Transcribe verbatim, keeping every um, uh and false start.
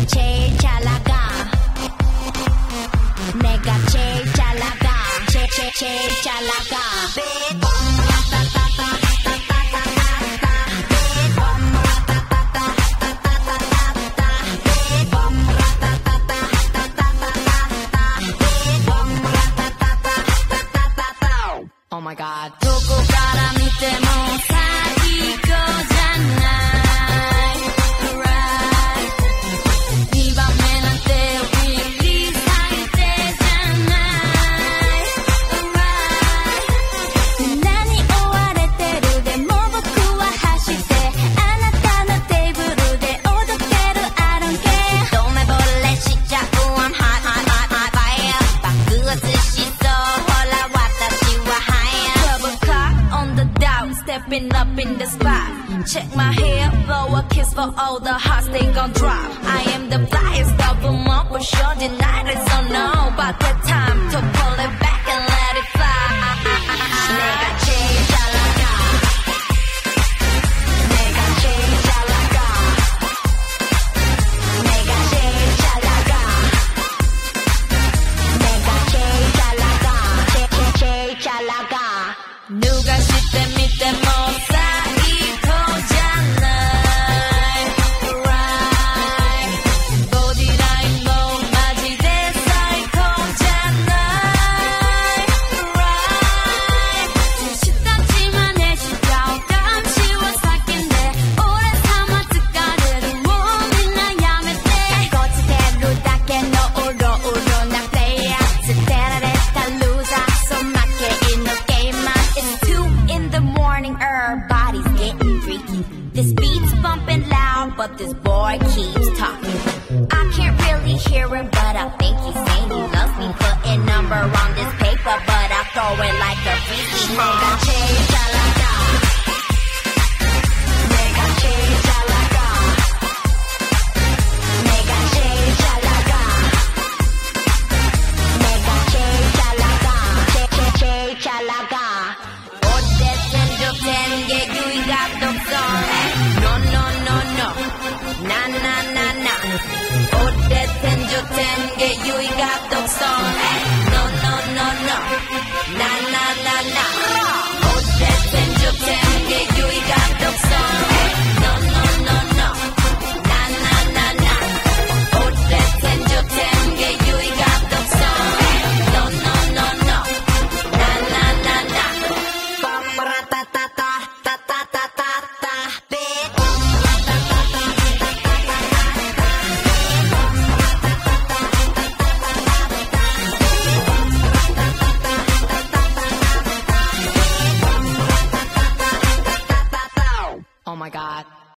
제일 잘 나가 내가 제일 잘 나가 제, 제, 제일 잘 나가 Oh my god どこから見ても最高じゃないにばんめなんてウィリー最低じゃない何に追われてるでも僕は走ってあなたのテーブルで踊ってる I don't care 一目惚れしちゃう I'm hot hot hot hot fire 爆発しそうほら私はon the dial, stepping up in the spot. Check my hair, blow a kiss for all the hearts they gon' drop. I am the flyest of them all, for sure denied it, so no. But the time to pull it back and let it fly. 내가 제일 잘 나가. 내가 제일 잘 나가. 내가 제일 잘 나가. 내가 제일 잘 나가. 제, 제, 제일 잘 나가. 누가 시대 밑에 뭐 사이코잖아 right 보디라인 뭐 마지대 사이코잖아 right 시다지만 내 시작감 쉬워 사귄데 오래 참아疲れる 몸이 나 야매대 거치대로 닿게 너 울어 울어 나 player 스테라레타 루자 손맞게 in the game It's two in the morning, everybody's getting freaky. This beat's bumping loud, but this boy keeps talking. I can't really hear him, but I think he's saying he loves me. Putting number on this paper, but I throw it like a freaky. 내가 제일 잘 나가. 내가 제일 잘 나가. 내가 제일 잘 나가. 내가 제일 잘 나가. 제, 제, 제일 잘 나가. 된 게 유의가 없어 No no no no Na na na na 오래된 좋된 게 유의가 없어